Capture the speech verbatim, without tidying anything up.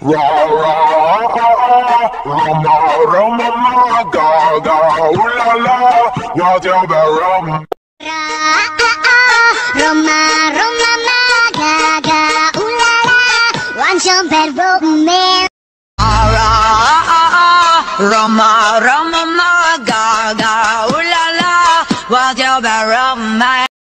Ra ra Roma Roma ma ga ga ooh la la what's your bad rum Roma Roma ma ga ga ooh la la what's your bad romance Roma Roma ma ga ga ooh la la what's your bad romance